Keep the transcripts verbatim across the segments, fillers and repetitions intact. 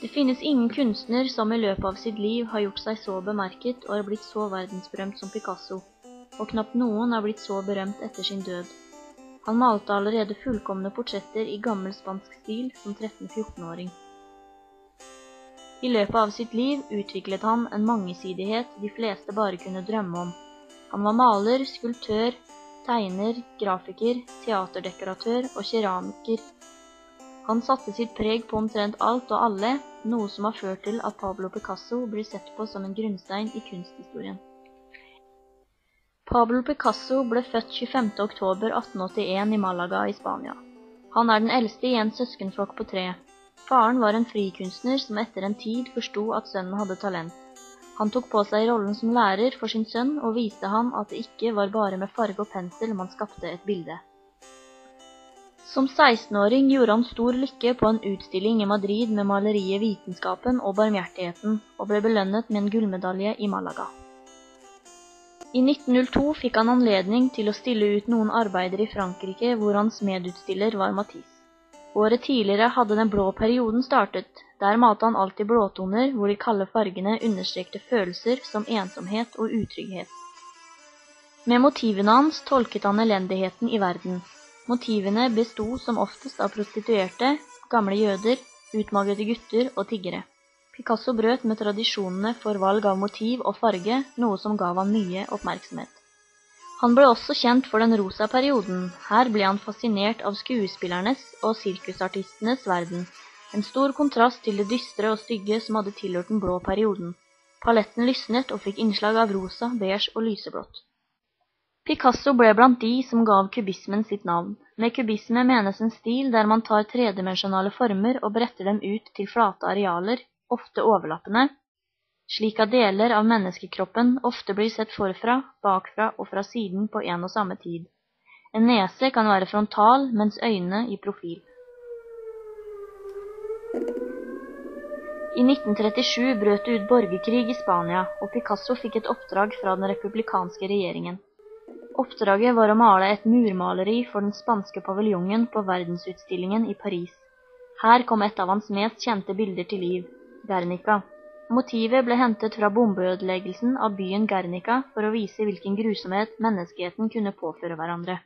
Det finnes ingen kunstner som i løpet av sitt liv har gjort seg så bemerket og har blitt så verdensberømt som Picasso, og knapt noen har blitt så berømt etter sin død. Han malte allerede fullkomne portretter i gammel spansk stil som tretten-fjorten-åring. I løpet av sitt liv utviklet han en mangesidighet de fleste bare kunne drømme om. Han var maler, skulptør, tegner, grafiker, teaterdekoratør og keramiker. Han satte sitt preg på omtrent alt og alle, noe som har ført til at Pablo Picasso blir sett på som en grunnstein i kunsthistorien. Pablo Picasso ble født tjuefemte oktober atten åttien i Malaga i Spania. Han er den eldste i en søskenflokk på tre. Faren var en frikunstner som etter en tid forstod at sønnen hadde talent. Han tok på seg rollen som lærer for sin sønn og viste han at det ikke var bare med farge og pensel man skapte et bilde. Som seksten-åring gjorde han stor lykke på en utstilling i Madrid med maleriet Vitenskapen og barmhjertigheten, og ble belønnet med en gullmedalje i Malaga. I nitten null to fikk han anledning til å stille ut noen arbeider i Frankrike hvor hans medutstiller var Matisse. Året tidligere hadde den blå perioden startet. Der malte han alltid blåtoner hvor de kalde fargene understrekte følelser som ensomhet og utrygghet. Med motivene hans tolket han elendigheten i verden. Motivene bestod som oftest av prostituerte, gamle jøder, utmagrede gutter og tiggere. Picasso brøt med tradisjonene for valg av motiv og farge, noe som gav han mye oppmerksomhet. Han ble også kjent for den rosa perioden. Her ble han fascinert av skuespillernes og sirkusartistenes verden. En stor kontrast til det dystre og stygge som hadde tilhørt den blå perioden. Paletten lysnet og fikk innslag av rosa, beige og lyseblått. Picasso ble blant de som gav kubismen sitt navn. Med kubisme menes en stil der man tar tredimensjonale former og bretter dem ut til flate arealer, ofte overlappende, slik at deler av menneskekroppen ofte blir sett forfra, bakfra og fra siden på en og samme tid. En nese kan være frontal, mens øynene i profil. I nitten trettisju brøt det ut borgerkrig i Spania, og Picasso fikk et oppdrag fra den republikanske regjeringen. Oppdraget var å male et murmaleri for den spanske paviljongen på verdensutstillingen i Paris. Her kom et av hans mest kjente bilder til liv, Guernica. Motivet ble hentet fra bombeødeleggelsen av byen Guernica for å vise hvilken grusomhet menneskeheten kunne påføre hverandre.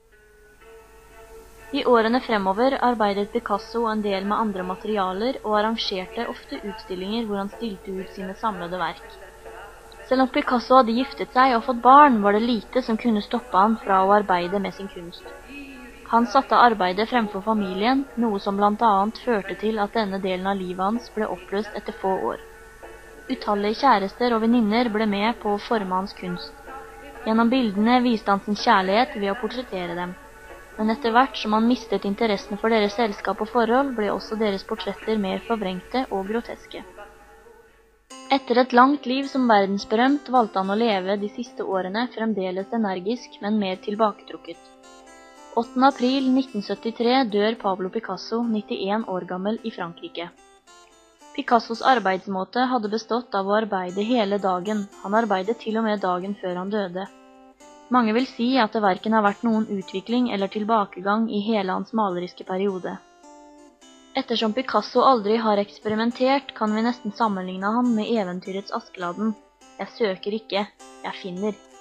I årene fremover arbeidet Picasso en del med andre materialer og arrangerte ofte utstillinger hvor han stilte ut sine samlede verk. Selv om Picasso hadde giftet seg og fått barn, var det lite som kunne stoppe han fra å arbeide med sin kunst. Han satte arbeidet fremfor familien, noe som blant annet førte til at denne delen av livet hans ble oppløst etter få år. Utallige kjærester og venninner ble med på å forme hans kunst. Gjennom bildene viste han sin kjærlighet ved å portrettere dem. Men etter hvert som han mistet interessen for deres selskap og forhold, ble også deres portretter mer forvrengte og groteske. Etter et langt liv som verdensberømt valgte han å leve de siste årene fremdeles energisk, men mer tilbaketrukket. åttende april nitten syttitre dør Pablo Picasso, nittien år gammel, i Frankrike. Picassos arbeidsmåte hadde bestått av å arbeide hele dagen. Han arbeidet til og med dagen før han døde. Mange vil si at det hverken har vært noen utvikling eller tilbakegang i hele hans maleriske periode. Ettersom Picasso aldri har eksperimentert, kan vi nesten sammenligne ham med eventyrets Askeladden. Jeg søker ikke, jeg finner.